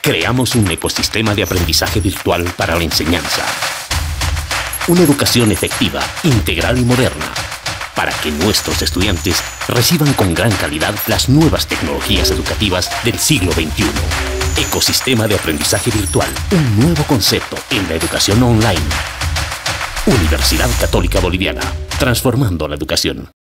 Creamos un ecosistema de aprendizaje virtual para la enseñanza. Una educación efectiva, integral y moderna, para que nuestros estudiantes reciban con gran calidad las nuevas tecnologías educativas del siglo XXI. Ecosistema de aprendizaje virtual, un nuevo concepto en la educación online. Universidad Católica Boliviana, transformando la educación.